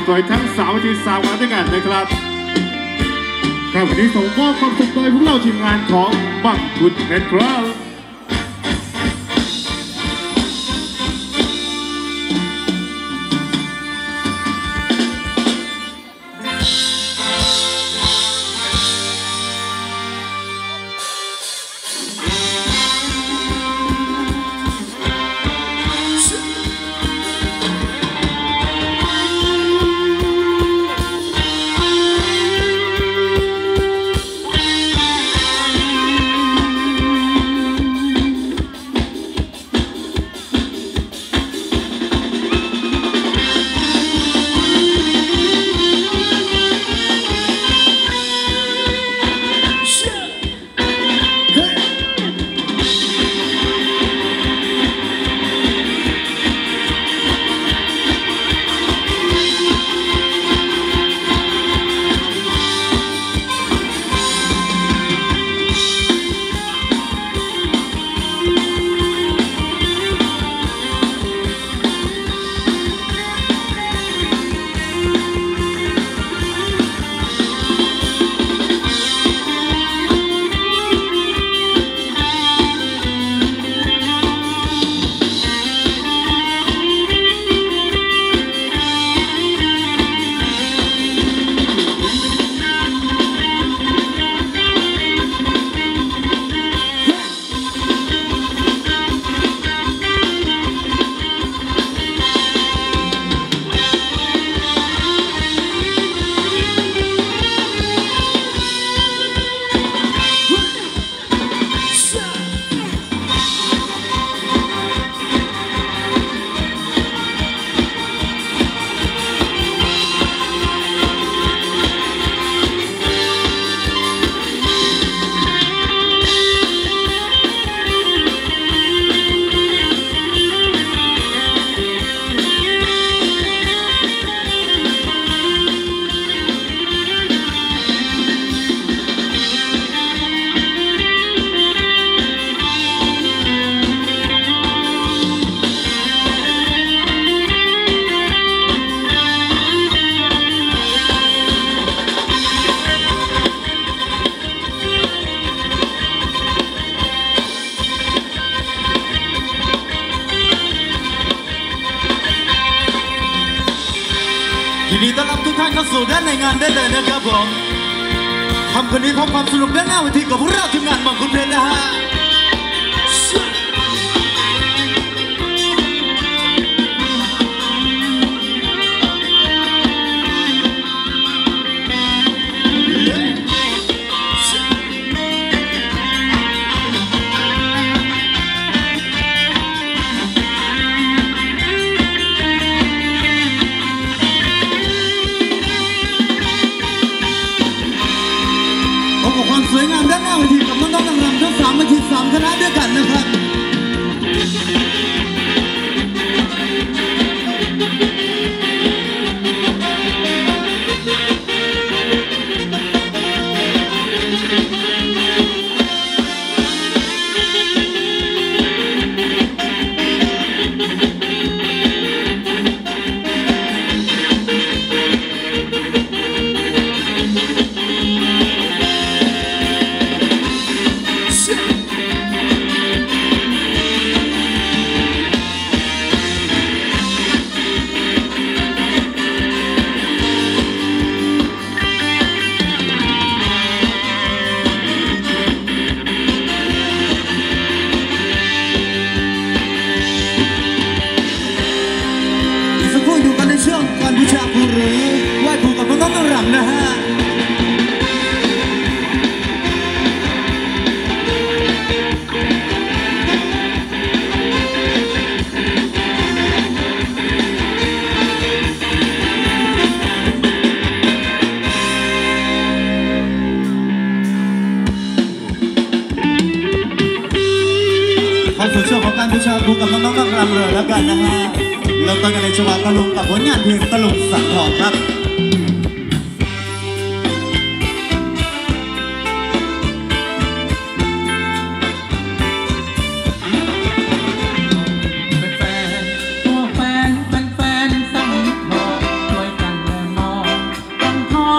สวยทั้งสาวที่3วันด้วยกันนะครับครับวันนี้ส่งมอบความสุขโดยพวกเราทีมงานของบังคุดนะครับยินดีต้อนรับทุกท่านเข้าสู่ด้านในงานได้เลยนะครับผมทำคืนนี้พบความสนุกด้านหน้าเวทีกับพวกเราทีมงานบังคุดเพชรนะฮะสวยงามด้านหน้าเวทีกับน้องๆนางรำทั้ง3 เวที 3 คณะด้วยกันนะครับช่วงการบูชาครูหรือไหว้ครูกับน้องๆนางรำนะฮะเข้าสู่ช่วงของการบูชาครูกับน้องๆนางรำเลยแล้วกันนะฮะเราต้นกันในจังหวะตะลุงกับผลงานเพลงตะลุงสังทองครับแฟนๆพวกแฟนสังทองช่วยกันแล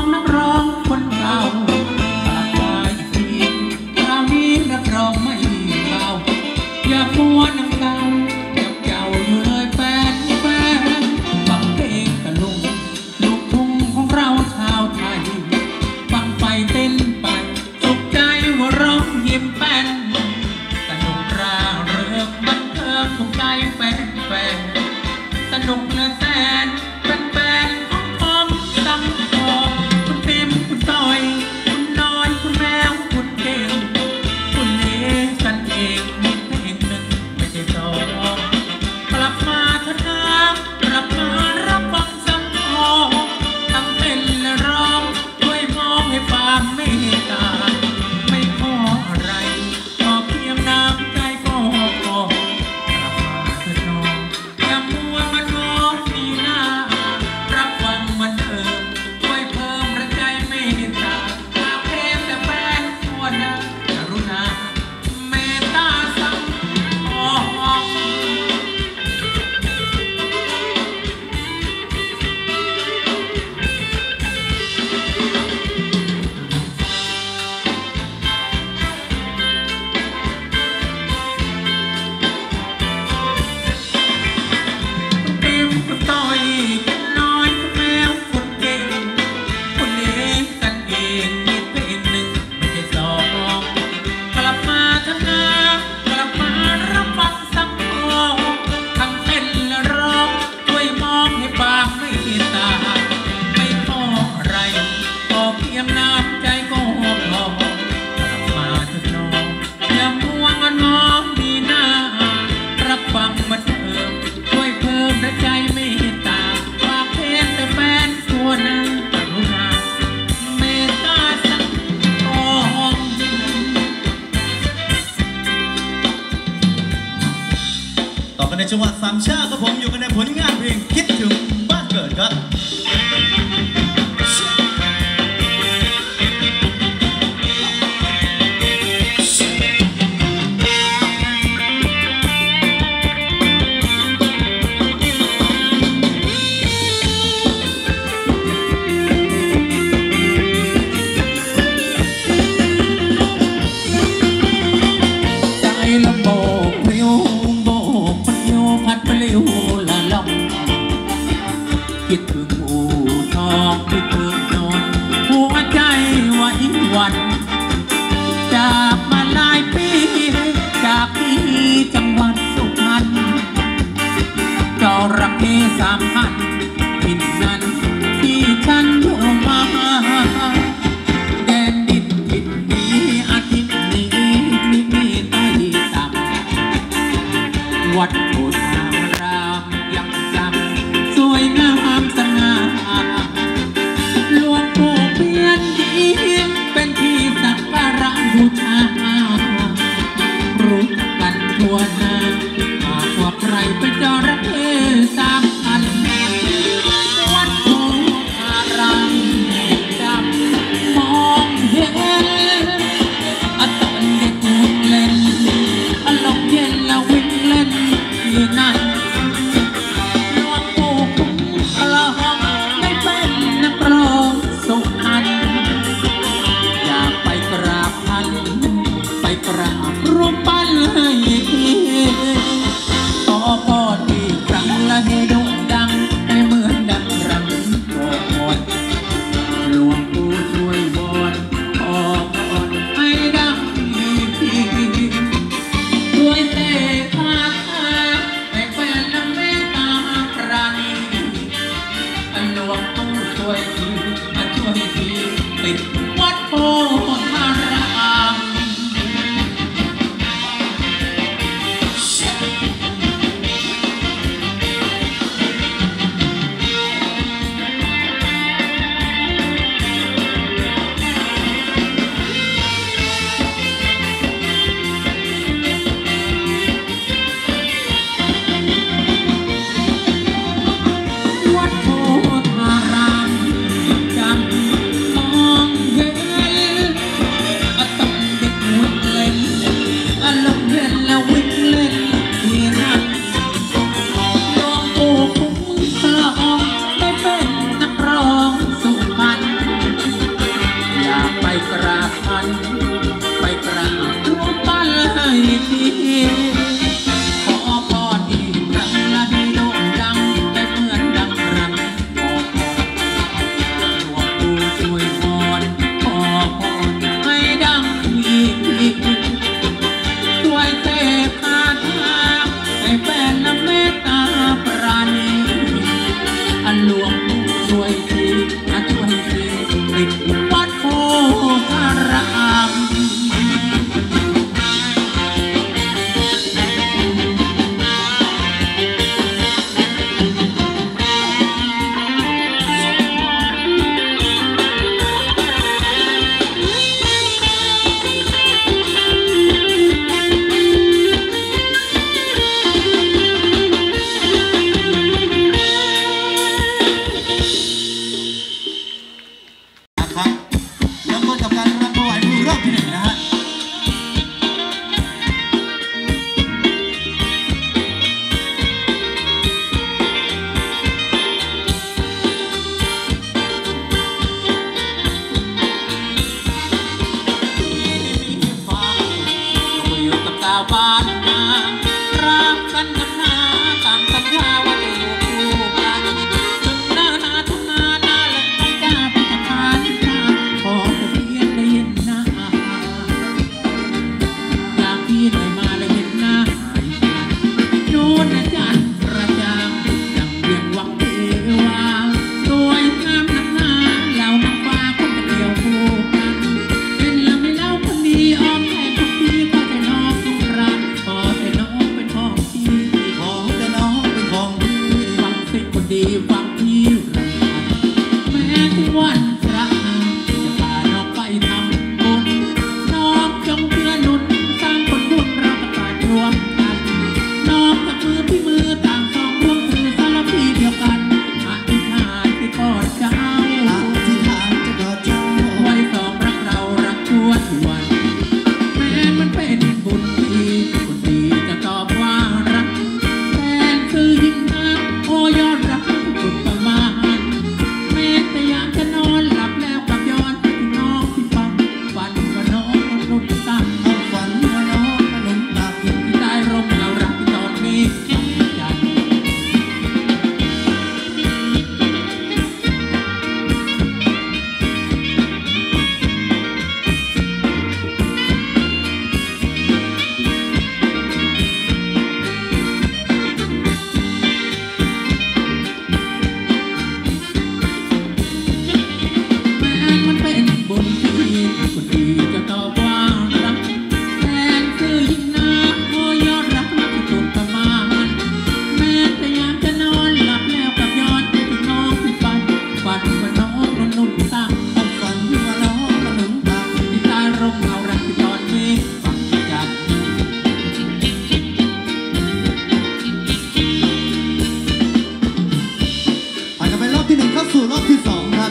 องนักร้องคนเก่าปากกาอีกทีคราวนี้รับรองไม่เบาอย่ามัวนั่งเก่าจับเจ้าอยู่เลยแฟนฟังเพลงตะลุงลูกทุ่งของเราชาวไทยฟังไปเต้นไปสุขใจหัวเราะยิ้มแป้นสนุกร่าเริงบันเทิงถูกใจแฟนสนุกเหลือแสนเป็นแฟนของผมตั้งคอคุณเต็มคุณต้อยคุณน้อยคุณแมวคุณเก่งคุณเลี้ยงกันเองมีเพลงหนึ่งไม่ใช่สองกลับมาเถอะนะกลับมารับฟังสังคมทั้งเต้นและร้องช่วยมองให้ความเมตตาไม่ขออะไรขอเพียงน้ำใจก็พอกลับมาเถอะน้องอย่ามัวมันมองที่หน้ารับฟังมันเถิดช่วยเพิ่มแรงใจเมตตาหากเพลงแต่แฟนทั่วหน้ากรุณาเมตตาสังคม คุณเต็มคุณต้อยคุณน้อยคุณแมวคุณเก่งคุณเลี้ยงกันเองมีเพลงหนึ่งไม่ใช่สองกลับมาเถอะนะกลับมารับฟังสังคมทั้งเต้นและร้องช่วยมองให้บางไม่ตาไม่ขออะไรขอเพียงน้ำใจก็พอกลับมาเถอะน้องอย่ามัวมันมองดีหน้ารับฟังมันเถิดช่วยเพิ่มแรงใจเมตตาฝากเพลงแต่แฟนทั่วหน้ากรุณาเมตตาสังคมต่อกันในจังหวัดสามชาติครับผมอยู่กันในผลงานเพลงคิดถึงบ้านเกิดครับใจละโบกปลิวโบกปลิวพัดปลิวละล่องคิดถึงอู่ทองคิดถึงนอนหัวใจไหวหวั่นจากมาหลายปีจากที่จังหวัดสุพรรณจระเข้3,000ทิ่นนั้นที่ฉันอยู่มาแดนดินถิ่นนี้อาทิตย์นี้ไม่มีใต้ต่ำวัดโพธารามยังจำสวยงามสง่าหลวงปู่เพียนดีเป็นที่สักการะบูชารู้จักกันทั่วหน้าหากว่าใครเป็นจระเข้3,000วัดโพธารามจำมองเห็นตอนเด็กเล่นลมเย็นแล้ววิ่งเล่นที่นั่นหลวงปู่คุ้มกระหองได้เป็นนักร้องสุพรรณอยากไปกราบท่านไปกราบรูปปั้นให้ขอพรอีกครั้งและให้โด่งดังให้เหมือนดังรังโกนหลวงปู่ช่วยวอนขอพรให้ดังด้วยเตตาให้แฟนและเมตตาปราณีหลวงปู่ช่วยทีมาช่วยทีติดวัดโพธาราม จำมองเห็นบานนารักกันนำหนาต่างสัญญาว่าจะอยู่คู่กันถึงหน้านาทำนาหน้าและไม่กล้าไปทำงานขอแต่เพียงได้เห็นหน้าอยากที่ได้มาและเห็นหน้าโน่นนะจันทร์ประจางดังเวียงวังเทวาสวยงามนักหนาเหล่านางฟ้าคนจะเดียวคู่กันเป็นลำไม่เล่าคนดีอ้อมแทนทุกทีก็แต่น้องต้องรักขอแต่น้องเป็นของพี่ขอแต่น้องเป็นของพี่ฟังสิคนดีฟังพี่รักแม้ทุกวันพระจะพาน้องไปทำบุญน้องจงเพื่อหนุนสร้างคนบุญเราประกาศรวมกันน้องกับมือพี่มือต่างสองร่วมคือสารพีเดียวกันอธิษฐานที่กอดเจ้าอธิษฐานจะกอดเจ้าไว้สองรักเรารักชั่วทุกวันแม้มันเป็นบุญที่คนดีจะตอบว่ารักแต่คือยิ่งนักโอ้ยอดรักสุดประมาณแม้แต่อยากจะนอนหลับแล้วกลับย้อนไปถึงน้องที่ฟังฝันว่าน้องมันรุ่นตั้งเอาฝันว่าน้องขนมตักที่ใต้ร่มเรารักที่ตอนนี้จันทร์ แม้มันเป็นบุญที่คนดีจะตอบว่ารักแทนคือยิ่งนักโอ้ยอดรักนักสุดประมาณแม้แต่อยากจะนอนหลับแล้วกลับย้อนไปถึงน้องที่ฝันว่าน้องนุ่นตั้งเอาฝันว่าน้องขนมตักที่ใต้ร่มเงารักที่ตอนนี้ฝังจันทร์ผ่านกันไปรอบที่หนึ่งเข้าสู่รอบที่สองครับ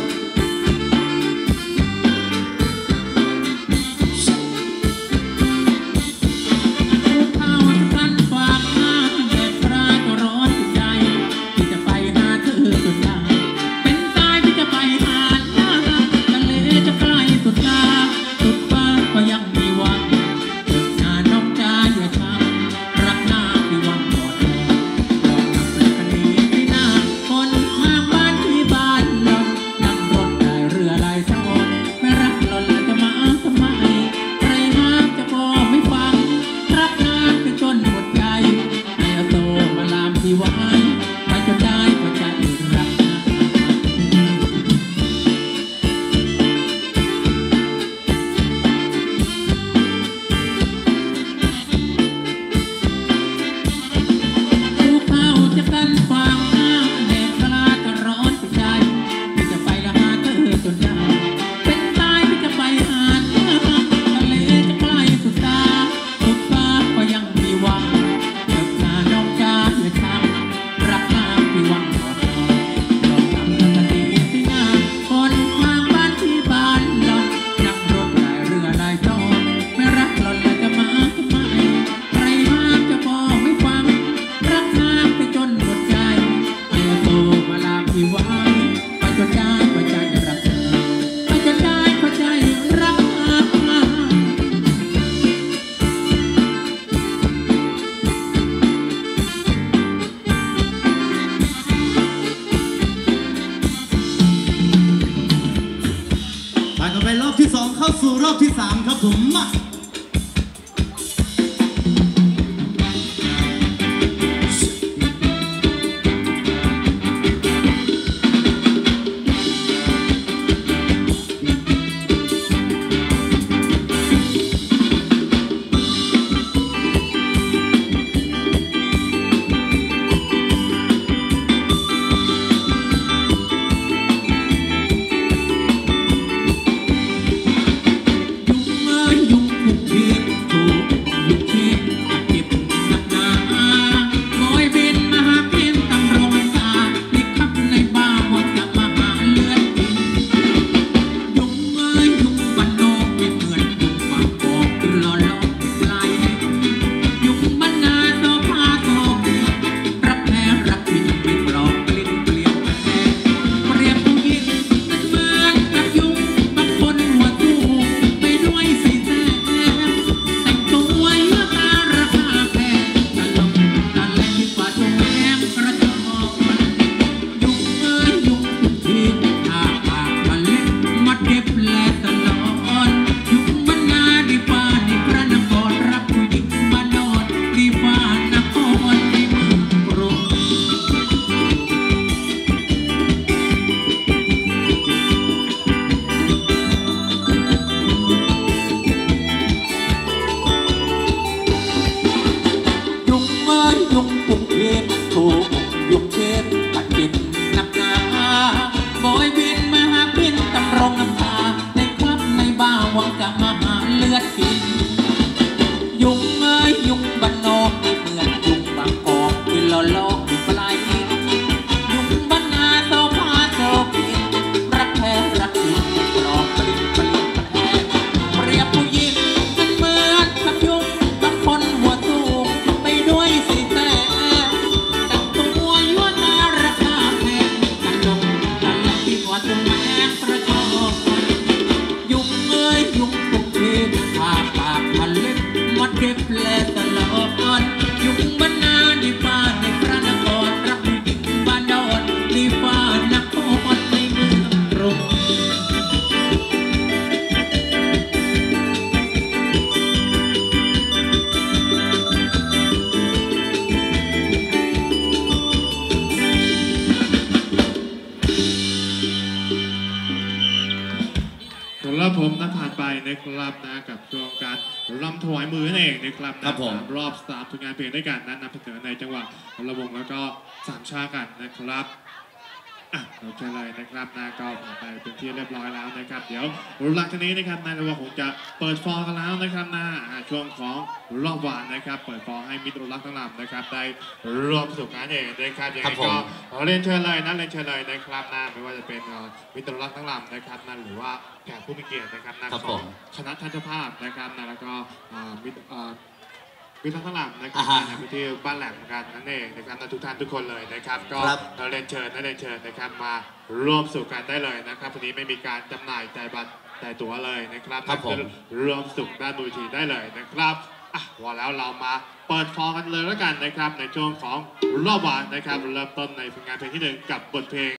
รู้ข่าวจะกันฝากมาแดดปลาก็ร้อนจิตใจที่จะไปหาเธอจนได้เป็นตายที่จะไปหาหน้าทะเลจะใกล้สุดตาสุดฟ้าก็ยังมีหวังเจอหน้าน้องใจอย่าช้ำรักหน้าที่หวังกอดลองนับเลขนี้ที่หน้าคนทางบ้านที่บ้านหล่นนั่งรถได้เรือลายสอนไม่รักหล่นแล้วจะมาทำไมใครมาจะพอไม่ฟัง รักนานไปจนหมดใจให้เอาโตมาลามที่ไว้ไปจนได้พอใจรักนะรู้เขาจะกันฟังหน้าแดดกล้าก็ร้อนไปใจที่จะไปละหาเธอจนได้เป็นตายที่จะไปหาเธอทะเลจะใกล้สุดตาสุดฟ้าก็ยังมีหวังเกิดหน้าน้องกาอย่าช้ำรักน้ำที่หวังกอดลองทำกันดีที่หน้าคนทางบ้านที่บ้านหล่อนนั่งรถได้เรือได้จอดไม่รักหล่อนแล้วจะมาทำไมใครมาจะบอกไม่ฟัง รักน้ำไปจนหมดใจให้เอาโตมาลามที่ไว้ไปจนได้พอใจรักเธอไปจนได้พอใจรักเธอผ่านกันไปรอบที่สองเข้าสู่รอบที่สามครับผมมาครับผมนะผ่านไปนะครับนะกับช่วงการรำถวายมือนั่นเองนะครับนะครับผมรอบ3ผลงานเพลงด้วยกันนั้นนำเสนอในจังหวะระวงแล้วก็3ชากันนะครับเราเชิญเลยนะครับนะก็ผ่านไปเป็นที่เรียบร้อยแล้วนะครับเดี๋ยวหลังจากนี้นะครับนายระวงคงจะเปิดฟอร์กันแล้วนะครับนะช่วงของรอบหวานนะครับเปิดฟอร์ให้มิตรรักทั้งลำนะครับได้ร่วมสนุกกันเองนะครับยังไงก็เรียนเชิญเลยนะเรียนเชิญเลยนะครับนะไม่ว่าจะเป็นมิตรรักทั้งลำนะครับนะหรือว่าแขกผู้มีเกียรตินะครับนะของคณะทัศภาพนะครับนะแล้วก็มิตรทั้งหลังนะครับในพื้นที่บ้านแหลมกันนั่นเองนะครับทุกท่านทุกคนเลยนะครับก็เราเรียนเชิญนะครับมาร่วมสู่กันได้เลยนะครับวันนี้ไม่มีการจำหน่ายจ่ายบัตรจ่ายตั๋วเลยนะครับร่วมสุขด้านดูทีได้เลยนะครับว่าแล้วเรามาเปิดฟอร์กันเลยแล้วกันนะครับในช่วงของรอบหวานนะครับเริ่มต้นในผลงานเพลงที่1กับบทเพลง